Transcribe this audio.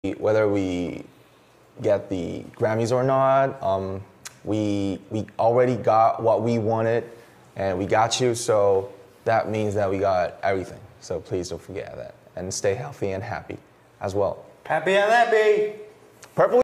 Whether we get the Grammys or not, we already got what we wanted, and we got you, so that means that we got everything. So please don't forget that, and stay healthy and happy as well. Happy and happy! Purple